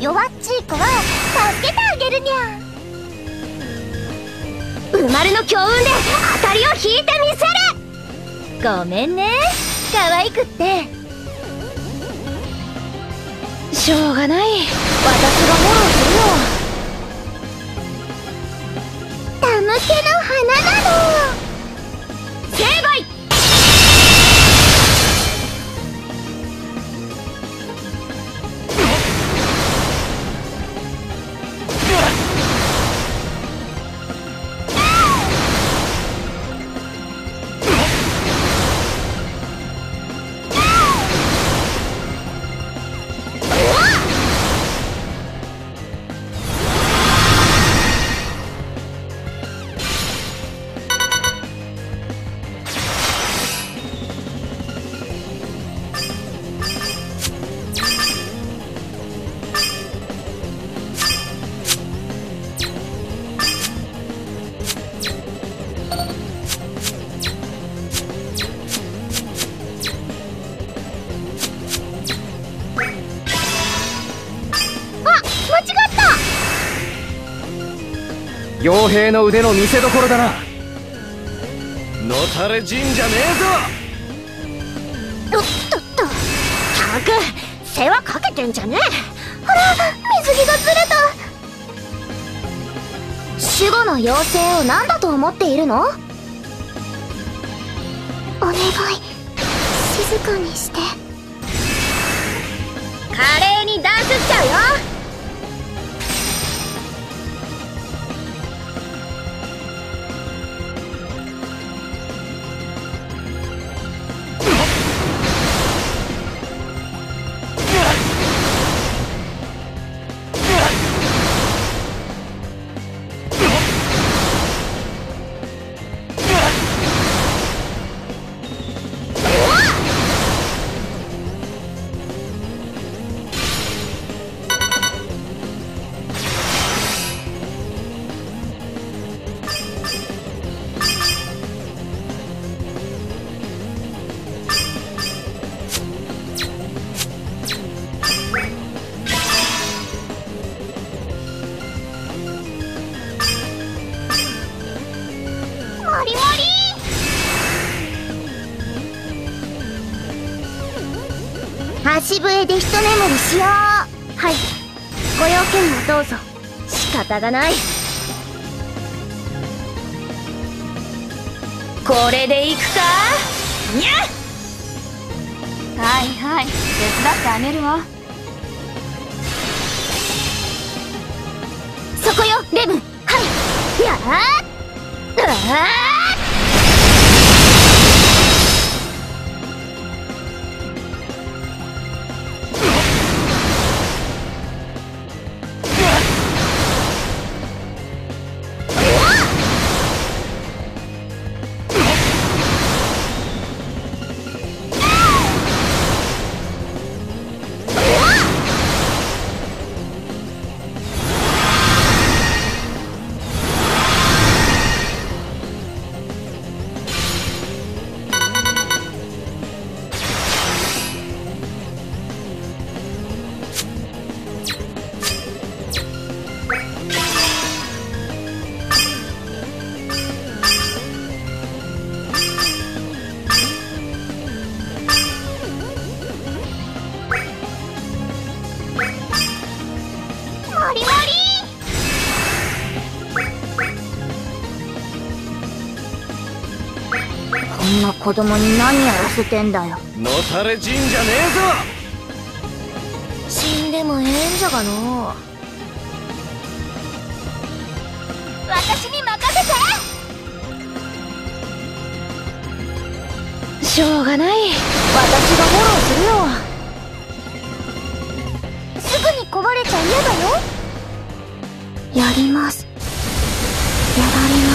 弱っちい子は助けてあげるにゃ。生まれの強運で当たりを引いてみせる。ごめんね、可愛くって。しょうがない、私がフォローするよ。たむけの花なの。成敗。 傭兵の腕の見せ所だな。のたれ死んじゃねえぞ。 たく世話かけてんじゃねえ。ほら、水着がずれた。守護の妖精を何だと思っているの？お願い、静かにして。華麗にダンスしちゃうよ。足笛で一眠りしよう。はい、ご用件をどうぞ。仕方がない。これでいくかにゃ。はいはい、手伝ってあげるわ。そこよレブン。はい、やあこんな子供に何やらせてんだよ。 のたれ死んじゃねえぞ。 死んでもええんじゃがの。私に任せて。しょうがない、私がフォローするよ。すぐに壊れちゃ嫌だよ。やります。やられます。